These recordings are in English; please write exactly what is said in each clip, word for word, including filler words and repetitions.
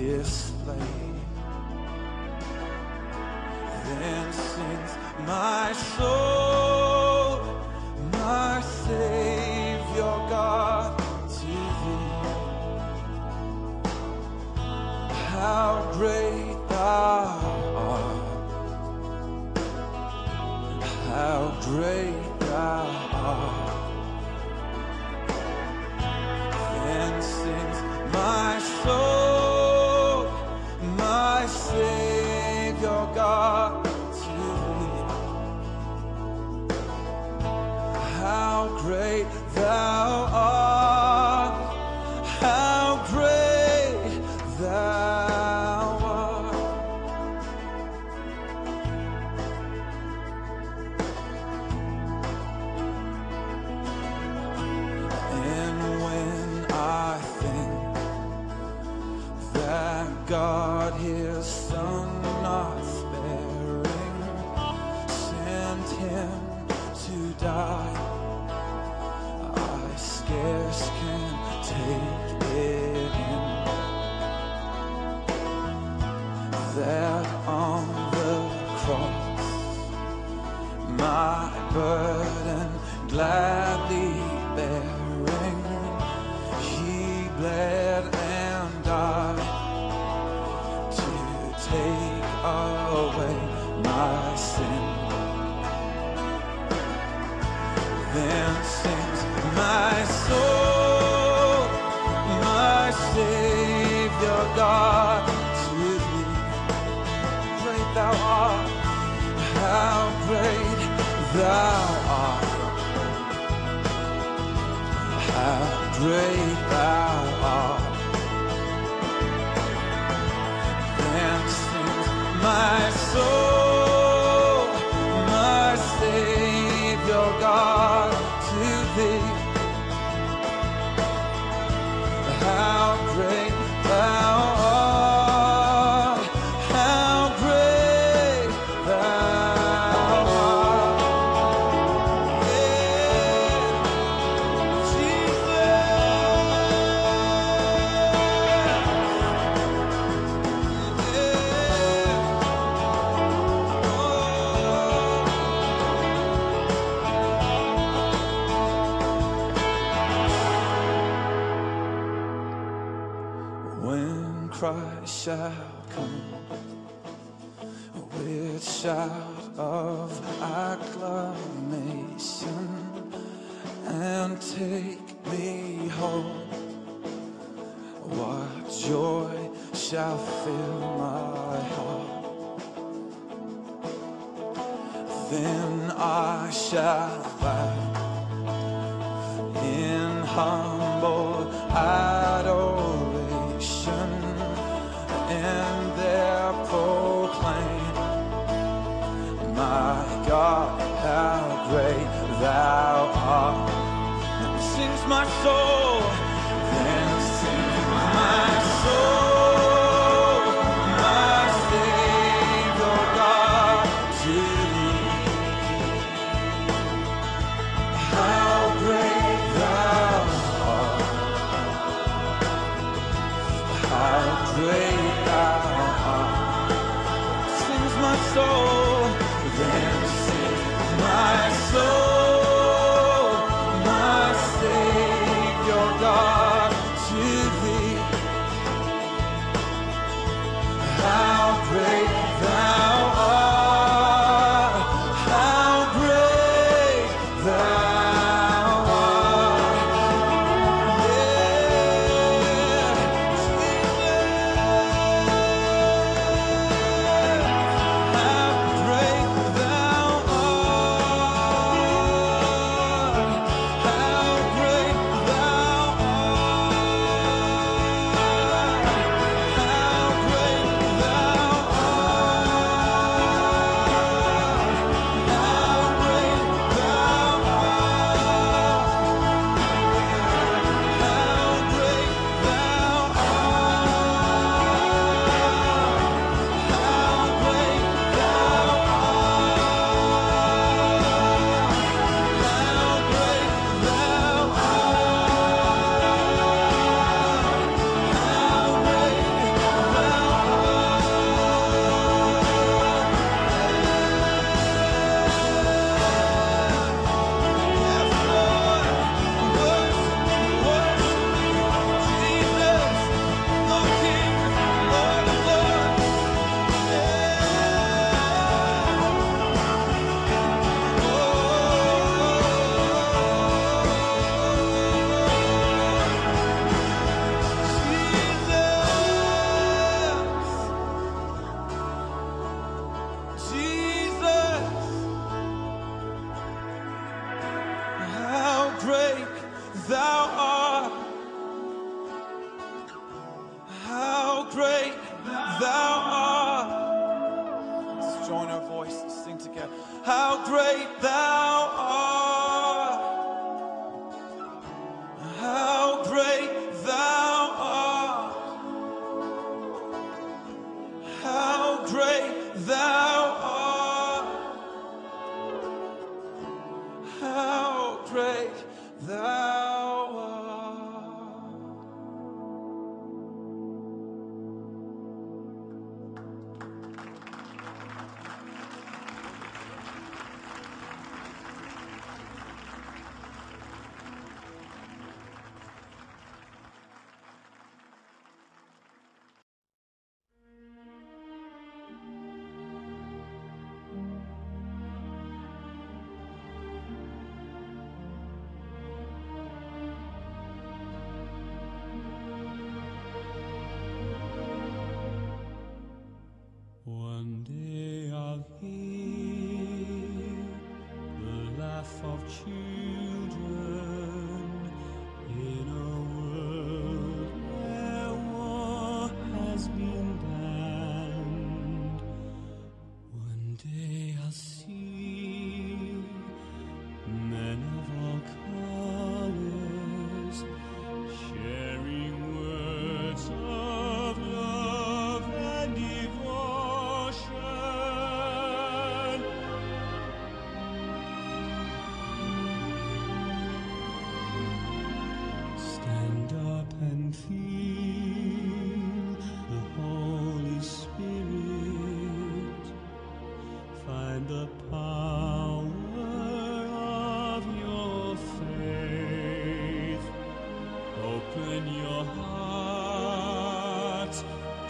displayed. Then sings my soul, my Savior God, to thee. How great thou art, how great thou art. Then sings my soul, my Savior God, to thee. How great thou art, how great thou art. And when I think that God his Son not sparing sent him to die, I scarce can take it in, that on the cross my burden gladly bearing, he bled and died to take away my sin. Then sings my soul, my Savior God, to thee. Great thou art, how great thou art, how great thou art. Then sings my soul, my Savior God, to thee. How great thou art, how great thou art. Yeah, Jesus. When Christ shall come with shout of acclamation and take me home, what joy shall fill my heart. Then I shall bow in humble adoration and there proclaim, my God, how great thou art. Then sings my soul, then sings my soul, my Savior God, to thee. How great thou art, how great thou art. Sings my soul, then sings my soul, my Savior God, to thee. How great thou art, how great thou art. Yeah, Jesus. How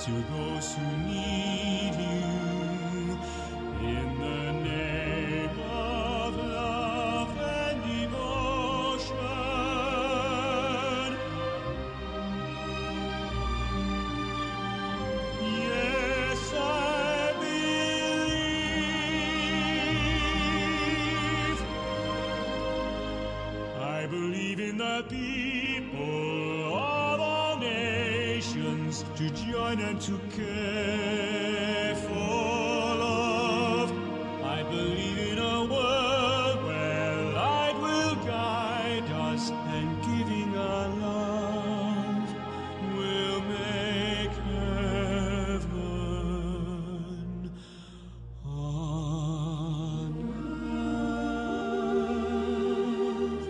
to those who need you. In the name of love and devotion, yes, I believe. I believe in the people of all nations to join and to care for love. I believe in a world where light will guide us, and giving our love will make heaven on earth.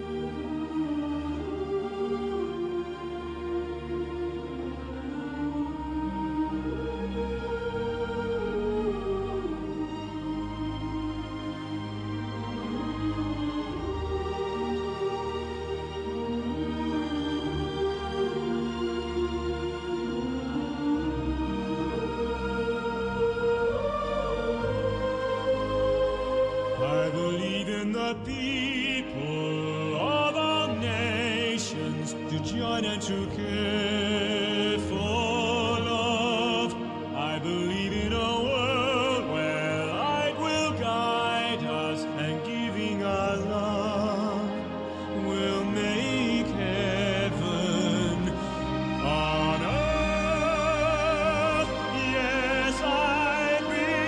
I believe in the people of all nations to join and to care for love. I believe in a world where light will guide us, and giving our love will make heaven on earth. Yes, I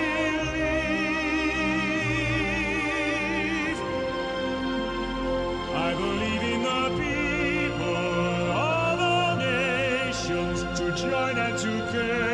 believe. I believe in the people of all nations to join and to care